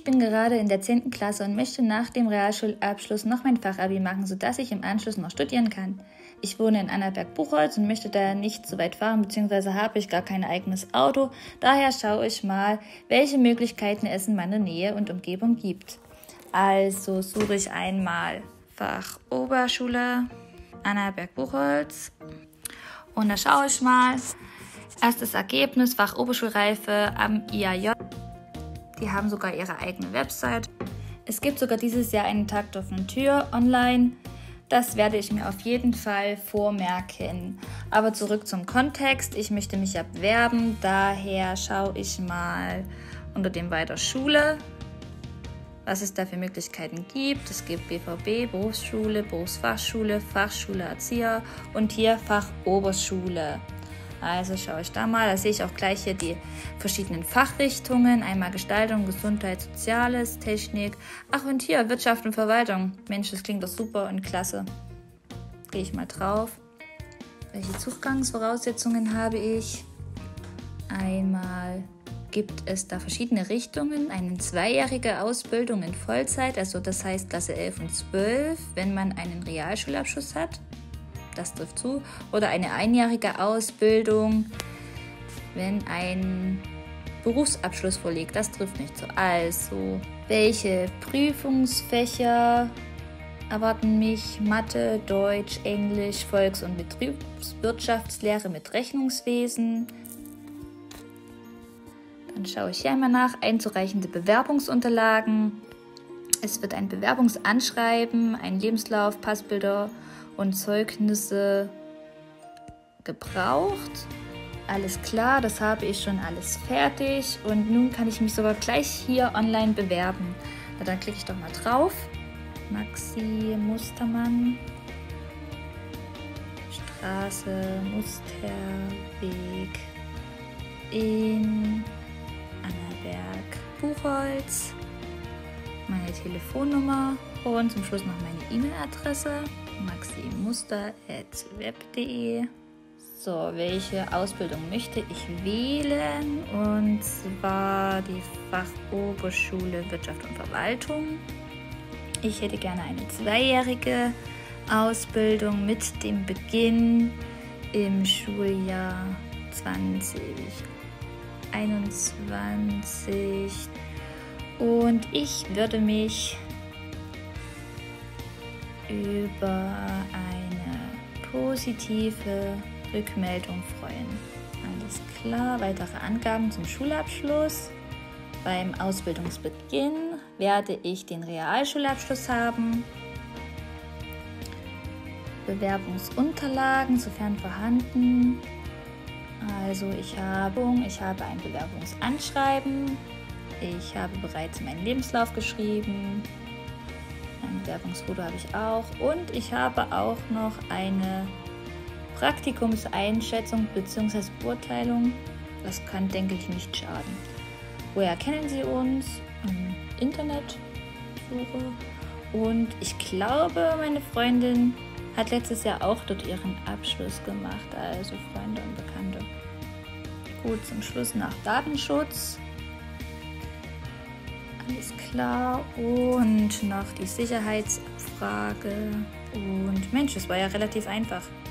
bin gerade in der 10. Klasse und möchte nach dem Realschulabschluss noch mein Fachabi machen, sodass ich im Anschluss noch studieren kann. Ich wohne in Annaberg-Buchholz und möchte daher nicht so weit fahren, beziehungsweise habe ich gar kein eigenes Auto. Daher schaue ich mal, welche Möglichkeiten es in meiner Nähe und Umgebung gibt. Also suche ich einmal Fachoberschule Annaberg-Buchholz und da schaue ich mal. Erstes Ergebnis, Fachoberschulreife am IAJ. Die haben sogar ihre eigene Website. Es gibt sogar dieses Jahr einen Tag der offenen Tür online. Das werde ich mir auf jeden Fall vormerken. Aber zurück zum Kontext. Ich möchte mich ja bewerben. Daher schaue ich mal unter dem Weiter Schule, was es da für Möglichkeiten gibt. Es gibt BVB, Berufsschule, Berufsfachschule, Fachschule Erzieher und hier Fachoberschule. Also schaue ich da mal, da sehe ich auch gleich hier die verschiedenen Fachrichtungen, einmal Gestaltung, Gesundheit, Soziales, Technik, ach und hier Wirtschaft und Verwaltung. Mensch, das klingt doch super und klasse. Gehe ich mal drauf. Welche Zugangsvoraussetzungen habe ich? Einmal gibt es da verschiedene Richtungen, eine 2-jährige Ausbildung in Vollzeit, also das heißt Klasse 11 und 12, wenn man einen Realschulabschluss hat. Das trifft zu. Oder eine 1-jährige Ausbildung, wenn ein Berufsabschluss vorliegt. Das trifft nicht zu. Also, welche Prüfungsfächer erwarten mich? Mathe, Deutsch, Englisch, Volks- und Betriebswirtschaftslehre mit Rechnungswesen. Dann schaue ich hier einmal nach. Einzureichende Bewerbungsunterlagen. Es wird ein Bewerbungsanschreiben, ein Lebenslauf, Passbilder und Zeugnisse gebraucht. Alles klar, das habe ich schon alles fertig und nun kann ich mich sogar gleich hier online bewerben. Na, dann klicke ich doch mal drauf. Maxi Mustermann, Straße Musterweg in Annaberg-Buchholz. Meine Telefonnummer und zum Schluss noch meine E-Mail-Adresse maximuster@web.de. So, welche Ausbildung möchte ich wählen? Und zwar die Fachoberschule Wirtschaft und Verwaltung. Ich hätte gerne eine 2-jährige Ausbildung mit dem Beginn im Schuljahr 2021. Und ich würde mich über eine positive Rückmeldung freuen. Alles klar, weitere Angaben zum Schulabschluss. Beim Ausbildungsbeginn werde ich den Realschulabschluss haben. Bewerbungsunterlagen, sofern vorhanden. Also ich habe ein Bewerbungsanschreiben. Ich habe bereits meinen Lebenslauf geschrieben. Ein Bewerbungsfoto habe ich auch. Und ich habe auch noch eine Praktikumseinschätzung bzw. Beurteilung. Das kann, denke ich, nicht schaden. Woher kennen Sie uns? Im Internet suche. Und ich glaube, meine Freundin hat letztes Jahr auch dort ihren Abschluss gemacht. Also Freunde und Bekannte. Gut, zum Schluss nach Datenschutz. Alles klar. Und noch die Sicherheitsabfrage. Und Mensch, das war ja relativ einfach.